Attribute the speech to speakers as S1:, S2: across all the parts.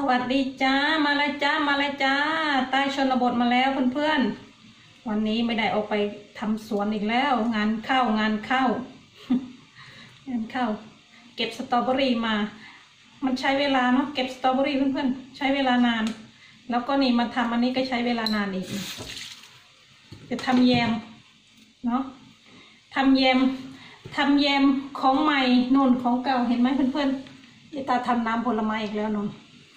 S1: วัสดีจ้ามาเลยจ้ามาเลยจ้าใต้ชนบทมาแล้วเพื่อนๆวันนี้ไม่ได้ออกไปทำสวนอีกแล้วงานเข้างานเข้า งานเข้าเก็บสตรอเบอรี่มามันใช้เวลาเนาะเก็บสตรอเบอรี่เพื่อนๆใช้เวลานานแล้วก็นี่มาทำอันนี้ก็ใช้เวลานานอีกจะทำแยมเนาะทำแยมของใหม่นุ่นของเก่าเห็นไหมเพื่อนๆนี่ตาทำน้ำผลไม้อีกแล้วนุ่น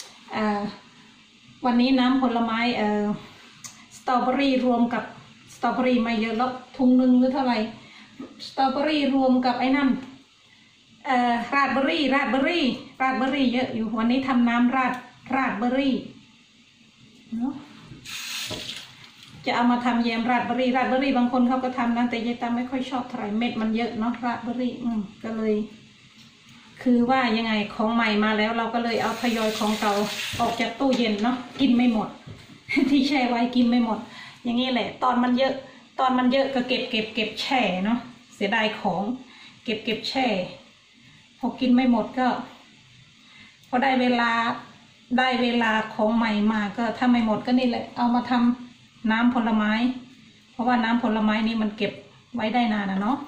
S1: วันนี้น้ำผลไม้สตรอเบอรี่รวมกับสตรอเบอรี่มาเยอะแล้วถุงหนึ่งหรือเท่าไหร่สตรอเบอรี่รวมกับไอ้นั่นราดเบอรี่เยอะอยู่วันนี้ทำน้ำราดเบอรี่เนาะจะเอามาทำแยมราดเบอรี่บางคนเขาก็ทำนะแต่ยายตาไม่ค่อยชอบเท่าไหร่เม็ดมันเยอะเนาะราดเบอรี่ก็เลยคือว่ายังไงของใหม่มาแล้วเราก็เลยเอาทยอยของเก่าออกจากตู้เย็นเนาะกินไม่หมด ที่แช่ไว้กินไม่หมดอย่างนี้แหละตอนมันเยอะก็เก็บแช่เนาะเสียดายของเก็บแช่พอกินไม่หมดก็พอได้เวลาของใหม่มาก็ถ้าไม่หมดก็นี่แหละเอามาทำน้ำผลไม้เพราะว่าน้ำผลไม้นี่มันเก็บไว้ได้นานนะเนาะ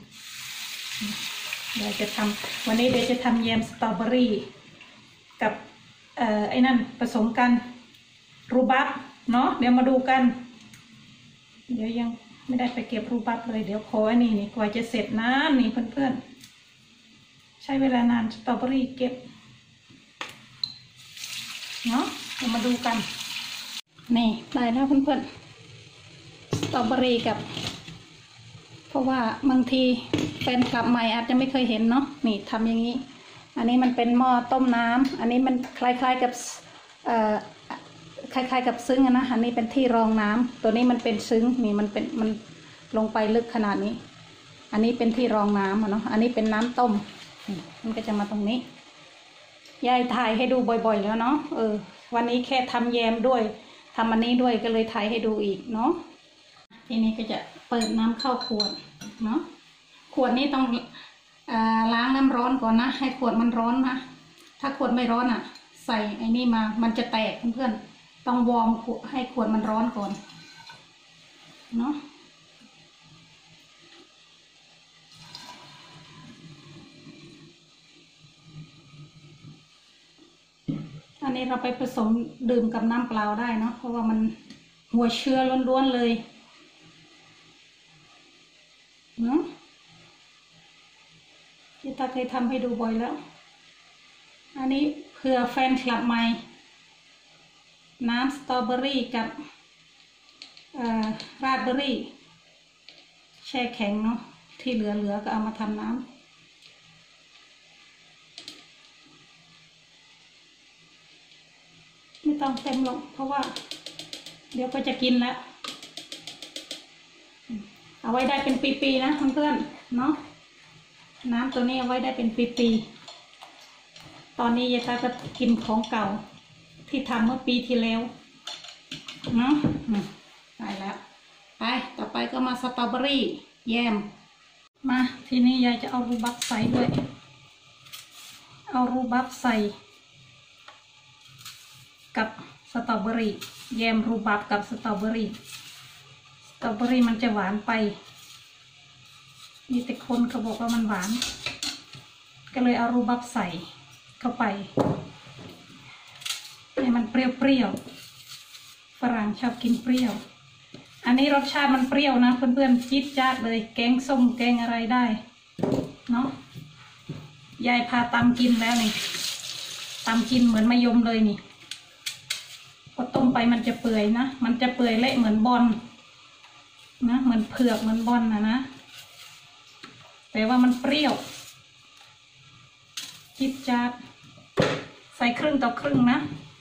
S1: เดี๋ยวจะทำวันนี้เดี๋ยวจะทำแยมสตรอเบอรี่กับไอ้นั่นผสมกันรูบับเนาะเดี๋ยวมาดูกันเดี๋ยวยังไม่ได้ไปเก็บรูบับเลยเดี๋ยวขออันนี้นี่กว่าจะเสร็จนะนี่เพื่อนๆใช้เวลานานสตรอเบอรี่เก็บเนาะเดี๋ยวมาดูกันนี่ได้แล้วเพื่อนๆสตรอเบอรี่กับเพราะว่าบางทีแฟนคลับใหม่อาจจะไม่เคยเห็นเนาะนี่ทำอย่างนี้อันนี้มันเป็นหม้อต้มน้ำอันนี้มันคล้ายๆกับซึ้งนะอันนี้เป็นที่รองน้ำตัวนี้มันเป็นซึ้งนี่มันลงไปลึกขนาดนี้อันนี้เป็นที่รองน้ำเนาะอันนี้เป็นน้ำต้มมันก็จะมาตรงนี้ยายถ่ายให้ดูบ่อยๆแล้วเนาะวันนี้แค่ทำแยมด้วยทำอันนี้ด้วยก็เลยถ่ายให้ดูอีกเนาะทีนี้ก็จะเปิดน้ำเข้าขวดเนาะขวดนี้ต้องล้างน้ำร้อนก่อนนะให้ขวดมันร้อนนะถ้าขวดไม่ร้อนใส่ไอ้นี่มามันจะแตกเพื่อนๆต้องวอร์มให้ขวดมันร้อนก่อนเนาะอันนี้เราไปผสมดื่มกับน้ำเปล่าได้เนาะเพราะว่ามันหัวเชื้อล้วนๆเลยเนาะที่ตาเคยทำให้ดูบ่อยแล้วอันนี้เผื่อแฟนคลับใหม่น้ำสตรอเบอรี่กับราดเบอรี่แช่แข็งเนาะที่เหลือก็เอามาทำน้ำไม่ต้องเต็มหรอกเพราะว่าเดี๋ยวก็จะกินแล้วเอาไว้ได้เป็นปีๆนะเพื่อนๆเนาะน้ำตัวนี้เอาไว้ได้เป็นปีๆตอนนี้ยายตาก็กินของเก่าที่ทำเมื่อปีที่แล้วเนาะได้แล้วไปต่อไปก็มาสตรอเบอรี่แยมมาทีนี้ยายจะเอารูบับใส่ด้วยเอารูบับใส่กับสตรอเบอรี่แยมรูบับกับสตรอเบอรี่มันจะหวานไปมีแต่คนเขาบอกว่ามันหวานก็เลยเอารูบับใส่เข้าไปให้มันเปรี้ยวฝรั่งชอบกินเปรี้ยวอันนี้รสชาติมันเปรี้ยวนะเพื่อนๆจี๊ดจ๊าดเลยแกงส้มแกงอะไรได้เนาะยายพาตำกินแล้วนี่ตำกินเหมือนมะยมเลยนี่พอต้มไปมันจะเปื่อยนะมันจะเปื่อยเละเหมือนบอลนะเหมือนเผือกเหมือนบอลนะแต่ว่ามันเปรี้ยวจิ๊บจ๊าดใส่ครึ่งต่อครึ่งนะ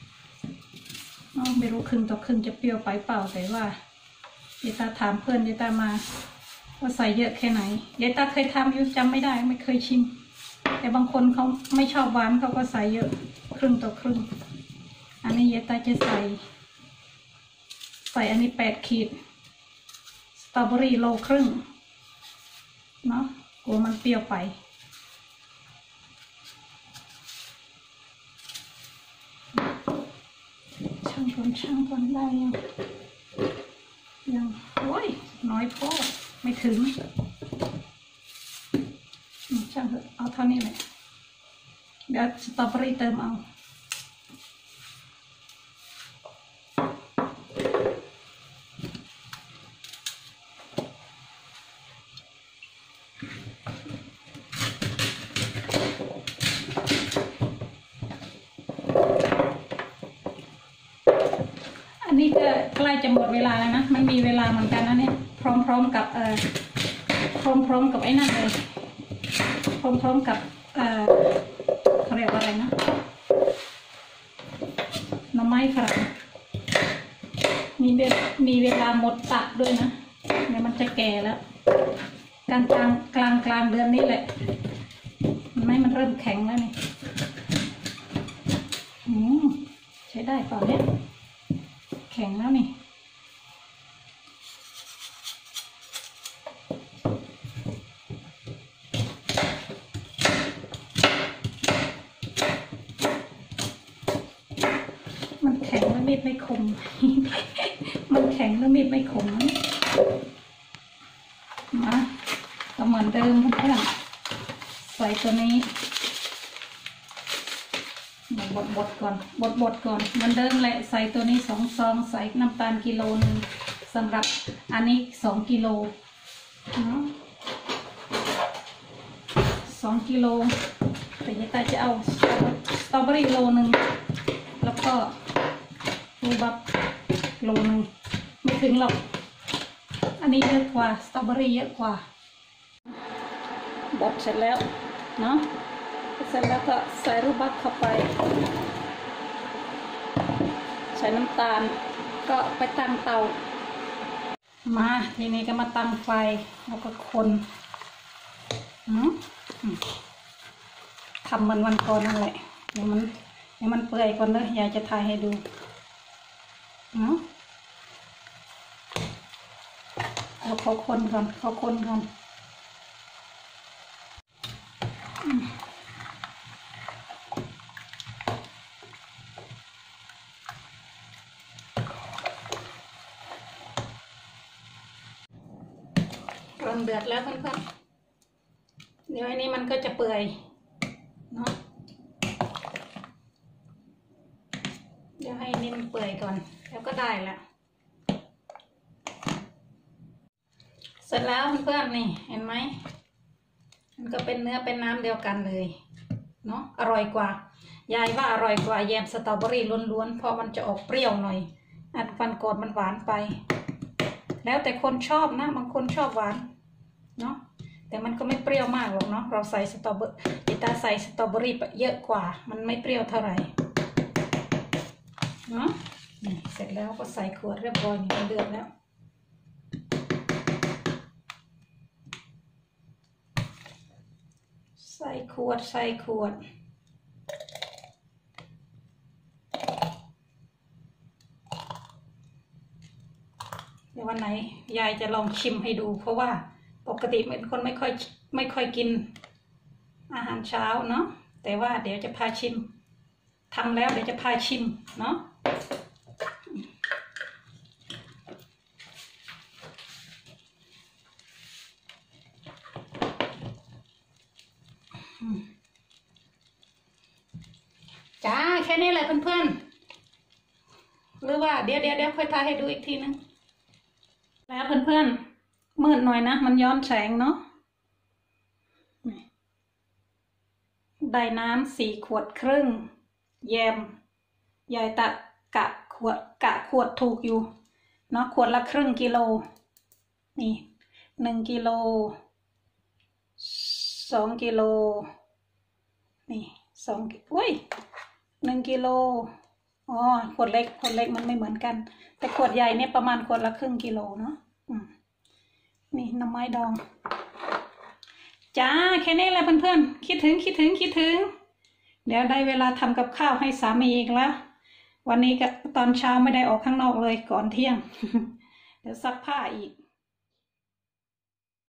S1: ไม่รู้ครึ่งต่อครึ่งจะเปรี้ยวไปเปล่าแต่ว่ายายตาถามเพื่อนยายตามาว่าใส่เยอะแค่ไหนยายตาเคยทำอยู่จำไม่ได้ไม่เคยชิมแต่บางคนเขาไม่ชอบหวานเขาก็ใส่เยอะครึ่งต่อครึ่งอันนี้ยายตาจะใส่อันนี้8 ขีดสตรอเบอรี่โลครึ่งเนาะกลัวมันเปรี้ยวไปช่างก่อนได้ยังโอ้ยน้อยพอไม่ถึงช่างเถอะเอาเท่านี้เลยเดี๋ยวสตรอเบอรี่เติมเอานี่ก็ใกล้จะหมดเวลาแล้วนะมันมีเวลาเหมือนกันนะเนี่ยพร้อมๆกับไอ้นั่นเลยพร้อมๆกับเขาเรียกว่าอะไรนะหน่อไม้ฝรั่งมีเวลาหมดตัดด้วยนะเดี๋ยวมันจะแก่แล้วกลางเดือนนี้แหละมันเริ่มแข็งแล้วนี่ใช้ได้เปล่าเนี่ยแข็งแล้วนี่มันแข็งแล้วมีดไม่คม มันแข็งแล้วมีดไม่คมมาก็เหมือนเดิมเพื่อนใส่ตัวนี้บดก่อนเหมือนเดิมแหละใส่ตัวนี้2 ซองใส่น้ำตาลกิโลนึงสำหรับอันนี้2 กิโล2 กิโลแต่ยายตาจะเอาสตรอเบอรี่โลนึงแล้วก็รูบับโลนึงไม่ถึงหรอกอันนี้เยอะกว่าสตรอเบอรี่เยอะกว่าบดเสร็จแล้วเนาะเสร็จแล้วก็ใส่รูบับเข้าไปใส่น้ำตาลก็ไปตั้งเตามาทีนี้ก็มาตั้งไฟแล้วก็คนทำเหมือนวันก่อนนั่นแหละเดี๋ยวมันเปื่อยก่อนเลยยายจะถ่ายให้ดูเขาคนก่อนเริ่มเดือดแล้วเพื่อนๆเดี๋ยวอันนี้มันก็จะเปื่อยเนาะเดี๋ยวให้นี่มันเปื่อยก่อนแล้วก็ได้แล้วเสร็จแล้วเพื่อนๆนี่เห็นไหมมันก็เป็นเนื้อเป็นน้ำเดียวกันเลยเนาะอร่อยกว่ายายว่าอร่อยกว่าแยมสตรอเบอรี่ล้วนๆเพราะมันจะออกเปรี้ยวหน่อยอันฟันกอดมันหวานไปแล้วแต่คนชอบนะบางคนชอบหวานเนาะแต่มันก็ไม่เปรี้ยวมากหรอกเนาะเราใส่สตรอเบอรี่ตาใส่สตรอเบอรี่เยอะกว่ามันไม่เปรี้ยวเท่าไหร่เนาะเสร็จแล้วก็ใส่ขวดเรียบร้อยนี่มันเดือดแล้วใส่ขวดเดี๋ยววันไหนยายจะลองชิมให้ดูเพราะว่าปกติเป็นคนไม่ค่อยกินอาหารเช้าเนาะแต่ว่าเดี๋ยวจะพาชิมทำแล้วเดี๋ยวจะพาชิมเนาะจ้าแค่นี้แหละเพื่อนๆหรือว่าเดี๋ยวค่อยถ่ายให้ดูอีกทีนึงแล้วเพื่อนๆมืดหน่อยนะมันย้อนแสงเนาะได้น้ำ4 ขวดครึ่งแยมยายตะกะขวดถูกอยู่เนาะขวดละครึ่งกิโลนี่1 กิโล2 กิโลนี่1 กิโลอ๋อขวดเล็กมันไม่เหมือนกันแต่ขวดใหญ่เนี่ยประมาณขวดละครึ่งกิโลเนาะนี่หน่อไม้ดองจ้าแค่นี้แหละเพื่อนๆคิดถึงเดี๋ยวได้เวลาทำกับข้าวให้สามีอีกแล้ววันนี้ก็ตอนเช้าไม่ได้ออกข้างนอกเลยก่อนเที่ยง เดี๋ยวซักผ้าอีก